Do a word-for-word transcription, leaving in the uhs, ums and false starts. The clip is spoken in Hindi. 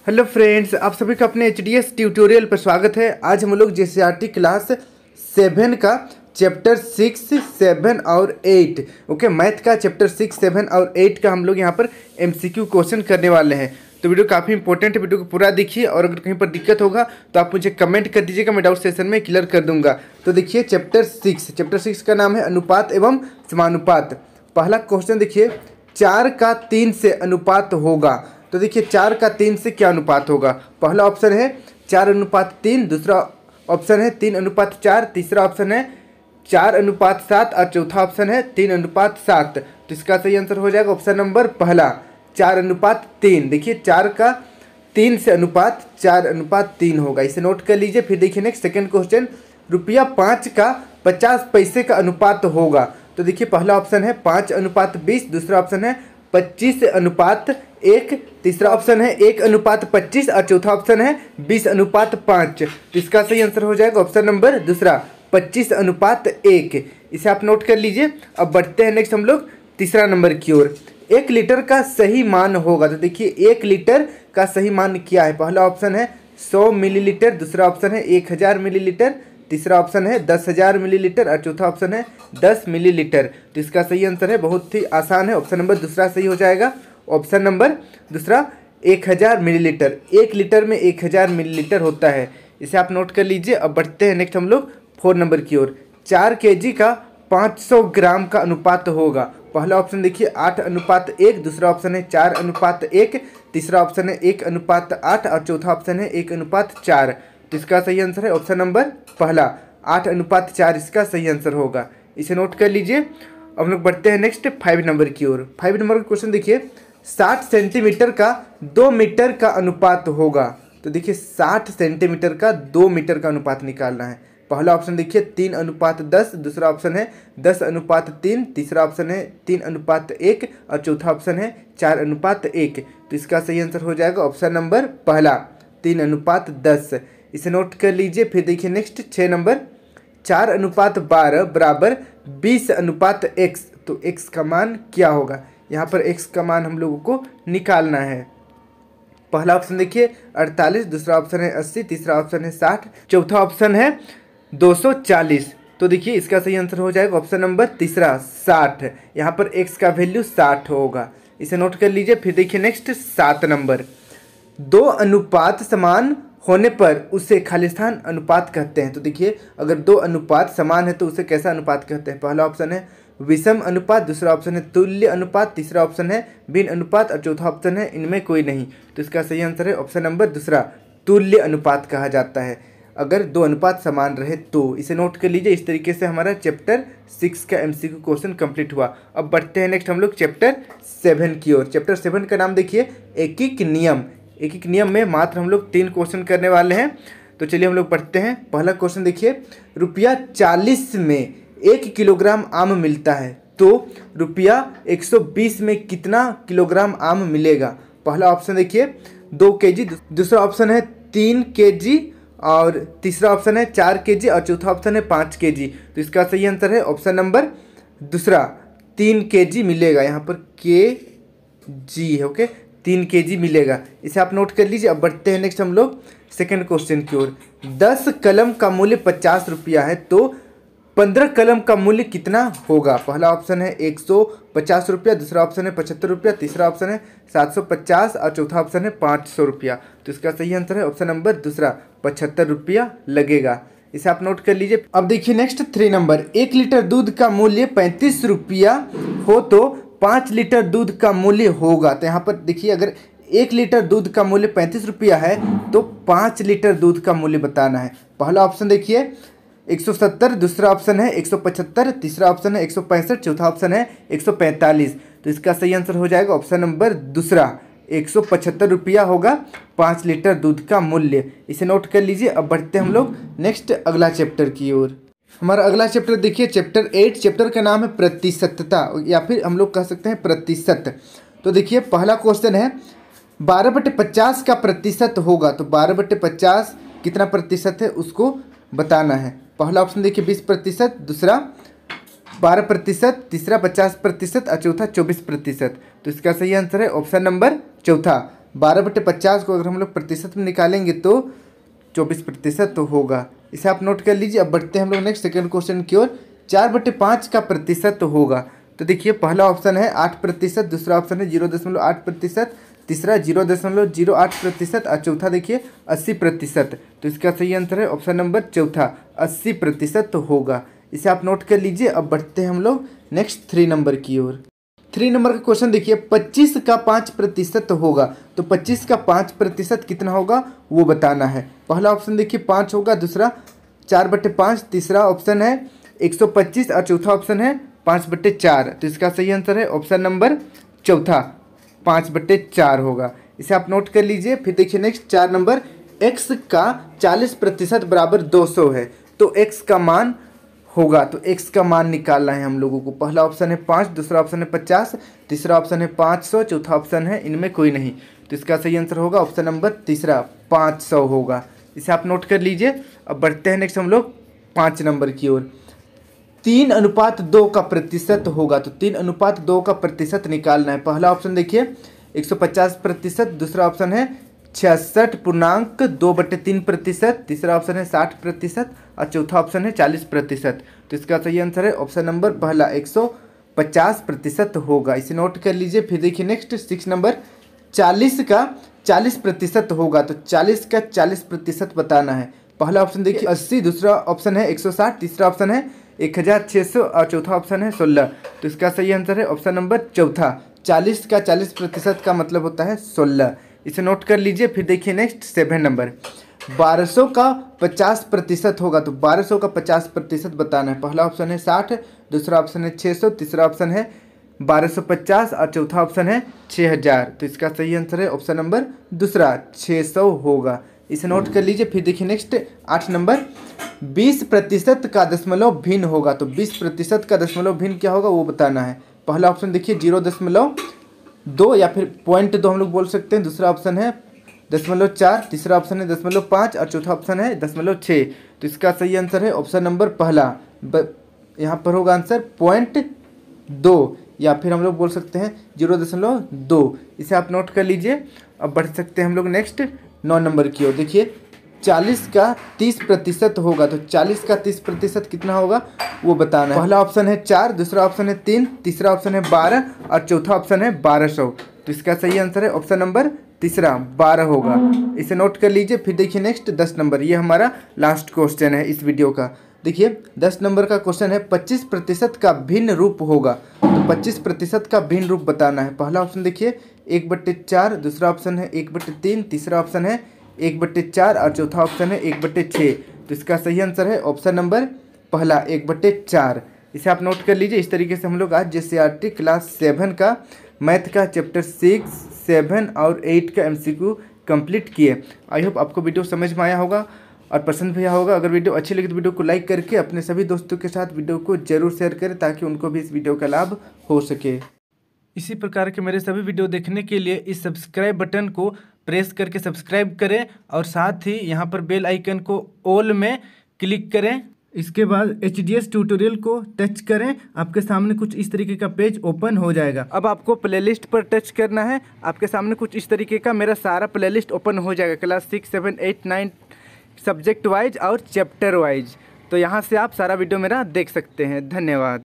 हेलो फ्रेंड्स, आप सभी का अपने एच डी एस ट्यूटोरियल पर स्वागत है। आज हम लोग J C R T class seven का चैप्टर सिक्स सेवन और एट ओके मैथ का चैप्टर सिक्स सेवन और एट का हम लोग यहाँ पर एम सी क्यू क्वेश्चन करने वाले हैं। तो वीडियो काफ़ी इंपॉर्टेंट है, वीडियो को पूरा देखिए और अगर कहीं पर दिक्कत होगा तो आप मुझे कमेंट कर दीजिएगा, मैं डाउट सेशन में क्लियर कर दूंगा। तो देखिए चैप्टर सिक्स चैप्टर सिक्स का नाम है अनुपात एवं समानुपात। पहला क्वेश्चन देखिए, चार का तीन से अनुपात होगा। तो देखिए चार का तीन से क्या अनुपात होगा। पहला ऑप्शन है चार अनुपात तीन, दूसरा ऑप्शन है तीन अनुपात चार, तीसरा ऑप्शन है चार अनुपात सात और चौथा ऑप्शन है तीन अनुपात सात। तो इसका सही आंसर हो जाएगा ऑप्शन नंबर पहला, चार अनुपात तीन। देखिए चार का तीन से अनुपात चार अनुपात तीन होगा, इसे नोट कर लीजिए। फिर देखिए नेक्स्ट सेकेंड क्वेश्चन, रुपया पाँच का पचास पैसे का अनुपात होगा। तो देखिए पहला ऑप्शन है पाँच अनुपात बीस, दूसरा ऑप्शन है पच्चीस अनुपात एक, तीसरा ऑप्शन है एक अनुपात पच्चीस और चौथा ऑप्शन है बीस अनुपात पाँच। तो इसका सही आंसर हो जाएगा ऑप्शन नंबर दूसरा, पच्चीस अनुपात एक। इसे आप नोट कर लीजिए। अब बढ़ते हैं नेक्स्ट हम लोग तीसरा नंबर की ओर। एक लीटर का सही मान होगा। तो देखिए एक लीटर का सही मान क्या है। पहला ऑप्शन है सौ मिलीलीटर, दूसरा ऑप्शन है एक हज़ार मिलीलीटर, तीसरा ऑप्शन है दस हज़ार मिलीलीटर और चौथा ऑप्शन है दस मिलीलीटर। तो इसका सही आंसर है, बहुत ही आसान है, ऑप्शन नंबर दूसरा सही हो जाएगा। ऑप्शन नंबर दूसरा एक हज़ार मिलीलीटर, एक लीटर में एक हज़ार मिलीलीटर होता है, इसे आप नोट कर लीजिए। अब बढ़ते हैं नेक्स्ट हम लोग फोर नंबर की ओर। चार के जी का पाँच सौ ग्राम का अनुपात होगा। पहला ऑप्शन देखिए आठ अनुपात एक, दूसरा ऑप्शन है चार अनुपात एक, तीसरा ऑप्शन है एक अनुपात आठ और चौथा ऑप्शन है एक अनुपात चार। तो इसका सही आंसर है ऑप्शन नंबर पहला, आठ अनुपात चार इसका सही आंसर होगा, इसे नोट कर लीजिए। अब हम लोग बढ़ते हैं नेक्स्ट फाइव नंबर की ओर। फाइव नंबर का क्वेश्चन देखिए, साठ सेंटीमीटर का दो मीटर का अनुपात होगा। तो देखिए साठ सेंटीमीटर का दो मीटर का अनुपात निकालना है। पहला ऑप्शन देखिए तीन अनुपात दस, दूसरा ऑप्शन है दस अनुपात तीन, तीसरा ऑप्शन है तीन अनुपात एक और चौथा ऑप्शन है चार अनुपात एक। तो इसका सही आंसर हो जाएगा ऑप्शन नंबर पहला, तीन अनुपात दस, इसे नोट कर लीजिए। फिर देखिए नेक्स्ट छः नंबर, चार अनुपात बारह बराबर बीस अनुपात एक्स। तो एक्स का मान क्या होगा। यहाँ पर एक्स का मान हम लोगों को निकालना है। पहला ऑप्शन देखिए अड़तालीस, दूसरा ऑप्शन है अस्सी, तीसरा ऑप्शन है साठ, चौथा ऑप्शन है दो सौ चालीस। तो देखिए इसका सही आंसर हो जाएगा ऑप्शन नंबर तीसरा, साठ। यहाँ पर एक्स का वैल्यू साठ होगा, इसे नोट कर लीजिए। फिर देखिए नेक्स्ट सात नंबर, दो अनुपात समान होने पर उसे खालिस्तान अनुपात कहते हैं। तो देखिए अगर दो अनुपात समान है तो उसे कैसा अनुपात कहते हैं। पहला ऑप्शन है विषम अनुपात, दूसरा ऑप्शन है तुल्य अनुपात, तीसरा ऑप्शन है भिन्न अनुपात और चौथा ऑप्शन है इनमें कोई नहीं। तो इसका सही आंसर है ऑप्शन नंबर दूसरा, तुल्य अनुपात कहा जाता है अगर दो अनुपात समान रहे तो। इसे नोट कर लीजिए। इस तरीके से हमारा चैप्टर सिक्स का एमसीक्यू क्वेश्चन कंप्लीट हुआ। अब बढ़ते हैं नेक्स्ट हम लोग चैप्टर सेवन की ओर। चैप्टर सेवन का नाम देखिए एकीक नियम। एक एक नियम में मात्र हम लोग तीन क्वेश्चन करने वाले हैं। तो चलिए हम लोग पढ़ते हैं। पहला क्वेश्चन देखिए, रुपया चालीस में एक किलोग्राम आम मिलता है, तो रुपया एक सौ बीस में कितना किलोग्राम आम मिलेगा। पहला ऑप्शन देखिए दो के जी, दूसरा ऑप्शन है तीन के जी और तीसरा ऑप्शन है चार के जी और चौथा ऑप्शन है पाँच के जी। तो इसका सही आंसर है ऑप्शन नंबर दूसरा, तीन के जी मिलेगा। यहाँ पर के जी है, ओके, तीन के जी मिलेगा, इसे आप नोट कर लीजिए। अब बढ़ते हैं नेक्स्ट हम लोग सेकंड क्वेश्चन की ओर। दस कलम का मूल्य पचास रुपया है, तो पंद्रह कलम का मूल्य कितना होगा। पहला ऑप्शन है एक सौ पचास रुपया, दूसरा ऑप्शन है पचहत्तर रुपया, तीसरा ऑप्शन है सात सौ पचास और चौथा ऑप्शन है पाँच सौ रुपया। तो इसका सही आंसर है ऑप्शन नंबर दूसरा, पचहत्तर रुपया लगेगा, इसे आप नोट कर लीजिए। अब देखिए नेक्स्ट थ्री नंबर, एक लीटर दूध का मूल्य पैंतीस रुपया हो तो पाँच लीटर दूध का मूल्य होगा। तो यहाँ पर देखिए अगर एक लीटर दूध का मूल्य पैंतीस रुपया है तो पाँच लीटर दूध का मूल्य बताना है। पहला ऑप्शन देखिए एक सौ सत्तर, दूसरा ऑप्शन है एक सौ पचहत्तर, तीसरा ऑप्शन है एक सौ पैंसठ, चौथा ऑप्शन है एक सौ पैंतालीस। तो इसका सही आंसर हो जाएगा ऑप्शन नंबर दूसरा, एक सौ पचहत्तर रुपया होगा पाँच लीटर दूध का मूल्य, इसे नोट कर लीजिए। अब बढ़ते हम लोग नेक्स्ट अगला चैप्टर की ओर। हमारा अगला चैप्टर देखिए चैप्टर एट। चैप्टर का नाम है प्रतिशतता या फिर हम लोग कह सकते हैं प्रतिशत। तो देखिए पहला क्वेश्चन है बारह बटे पचास का प्रतिशत होगा। तो बारह बटे पचास कितना प्रतिशत है उसको बताना है। पहला ऑप्शन देखिए बीस प्रतिशत, दूसरा बारह प्रतिशत, तीसरा पचास प्रतिशत और चौथा चौबीस प्रतिशत। तो इसका सही आंसर है ऑप्शन नंबर चौथा, बारह बटे पचास को अगर हम लोग प्रतिशत में निकालेंगे तो चौबीस प्रतिशत तो होगा। इसे आप नोट कर लीजिए। अब बढ़ते हैं हम लोग नेक्स्ट सेकंड क्वेश्चन की ओर। चार बटे पाँच का प्रतिशत तो होगा, तो देखिए पहला ऑप्शन है आठ प्रतिशत, दूसरा ऑप्शन है जीरो दशमलव आठ प्रतिशत, तीसरा जीरो दशमलव जीरो आठ प्रतिशत और चौथा देखिए अस्सी प्रतिशत। तो इसका सही आंसर है ऑप्शन नंबर चौथा, अस्सी प्रतिशत तो होगा। इसे आप नोट कर लीजिए। अब बढ़ते हैं हम लोग नेक्स्ट थ्री नंबर की ओर। थ्री नंबर का क्वेश्चन देखिए, पच्चीस का पाँच प्रतिशत होगा, तो पच्चीस का पाँच प्रतिशत कितना होगा वो बताना है। पहला ऑप्शन देखिए पाँच होगा, दूसरा चार बटे पाँच, तीसरा ऑप्शन है एक सौ पच्चीस और चौथा ऑप्शन है पाँच बटे चार। तो इसका सही आंसर है ऑप्शन नंबर चौथा, पाँच बटे चार होगा। इसे आप नोट कर लीजिए। फिर देखिए नेक्स्ट चार नंबर, x का चालीस प्रतिशत बराबर दो सौ है, तो x का मान होगा, तो x का मान निकालना है हम लोगों को। पहला ऑप्शन है पाँच, दूसरा ऑप्शन है पचास, तीसरा ऑप्शन है पाँच सौ, चौथा ऑप्शन है इनमें कोई नहीं। तो इसका सही आंसर होगा ऑप्शन नंबर तीसरा, पाँच सौ होगा। इसे आप नोट कर लीजिए। अब बढ़ते हैं नेक्स्ट हम लोग पाँच नंबर की ओर। तीन अनुपात दो का प्रतिशत होगा, तो तीन अनुपात दो का प्रतिशत निकालना है। पहला ऑप्शन देखिए एक सौ पचास प्रतिशत, दूसरा ऑप्शन है छियासठ पूर्णांक दो बटे तीन प्रतिशत, तीसरा ऑप्शन है साठ प्रतिशत और चौथा ऑप्शन है चालीस प्रतिशत। तो इसका सही आंसर है ऑप्शन नंबर पहला, एक सौ पचास प्रतिशत होगा। इसे नोट कर लीजिए। फिर देखिए नेक्स्ट सिक्स नंबर, चालीस का चालीस प्रतिशत होगा, तो चालीस का चालीस प्रतिशत बताना है। पहला ऑप्शन देखिए अस्सी, दूसरा ऑप्शन है एक सौ साठ, तीसरा ऑप्शन है एक हज़ार छः सौ और चौथा ऑप्शन है सोलह। तो इसका सही आंसर है ऑप्शन नंबर चौथा, चालीस का चालीस प्रतिशत का मतलब होता है सोलह। इसे नोट कर लीजिए। फिर देखिए नेक्स्ट सेवन नंबर, बारह सौ का पचास प्रतिशत होगा, तो बारह सौ का पचास प्रतिशत बताना है। पहला ऑप्शन है साठ, दूसरा ऑप्शन है छः सौ, तीसरा ऑप्शन है बारह सौ पचास और चौथा ऑप्शन है छः हज़ार। तो इसका सही आंसर है ऑप्शन नंबर दूसरा, छः सौ होगा। इसे नोट कर लीजिए। फिर देखिए नेक्स्ट आठ नंबर, बीस प्रतिशत का दशमलव भिन्न होगा, तो बीस प्रतिशत का दशमलव भिन्न क्या होगा वो बताना है। पहला ऑप्शन देखिए जीरो दशमलव दो या फिर पॉइंट दो हम लोग बोल सकते हैं, दूसरा ऑप्शन है दशमलव चार, तीसरा ऑप्शन है दशमलव पाँच और चौथा ऑप्शन है दशमलव छः। तो इसका सही आंसर है ऑप्शन नंबर पहला, यहाँ पर होगा आंसर पॉइंट दो या फिर हम लोग बोल सकते हैं जीरो दशमलव दो। इसे आप नोट कर लीजिए। अब बढ़ सकते हैं हम लोग नेक्स्ट नौ नंबर की ओर। देखिए चालीस का तीस प्रतिशत होगा, तो चालीस का तीस प्रतिशत कितना होगा वो बताना है। पहला ऑप्शन है चार, दूसरा ऑप्शन है तीन, तीसरा ऑप्शन है बारह और चौथा ऑप्शन है बारह सौ। तो इसका सही आंसर है ऑप्शन नंबर तीसरा, बारह होगा। इसे नोट कर लीजिए। फिर देखिए नेक्स्ट दस नंबर, ये हमारा लास्ट क्वेश्चन है इस वीडियो का। देखिए दस नंबर का क्वेश्चन है पच्चीस प्रतिशत का भिन्न रूप होगा, तो पच्चीस प्रतिशत का भिन्न रूप बताना है। पहला ऑप्शन देखिए एक बट्टे चार, दूसरा ऑप्शन है एक बट्टे तीन, तीसरा ऑप्शन है एक बट्टे चार और चौथा ऑप्शन है एक बट्टे छः। तो इसका सही आंसर है ऑप्शन नंबर पहला, एक बट्टे चार। इसे आप नोट कर लीजिए। इस तरीके से हम लोग आज जेसीईआरटी क्लास सेवन का मैथ का चैप्टर सिक्स, सेवन और एट का एमसीक्यू कंप्लीट किए। आई होप आपको वीडियो समझ में आया होगा और पसंद भी आया होगा। अगर वीडियो अच्छी लगी तो वीडियो को लाइक करके अपने सभी दोस्तों के साथ वीडियो को जरूर शेयर करें ताकि उनको भी इस वीडियो का लाभ हो सके। इसी प्रकार के मेरे सभी वीडियो देखने के लिए इस सब्सक्राइब बटन को प्रेस करके सब्सक्राइब करें और साथ ही यहाँ पर बेल आइकन को ऑल में क्लिक करें। इसके बाद एच डी एस ट्यूटोरियल को टच करें, आपके सामने कुछ इस तरीके का पेज ओपन हो जाएगा। अब आपको प्लेलिस्ट पर टच करना है, आपके सामने कुछ इस तरीके का मेरा सारा प्लेलिस्ट ओपन हो जाएगा, class six seven eight nine subject wise और चैप्टर वाइज। तो यहाँ से आप सारा वीडियो मेरा देख सकते हैं। धन्यवाद।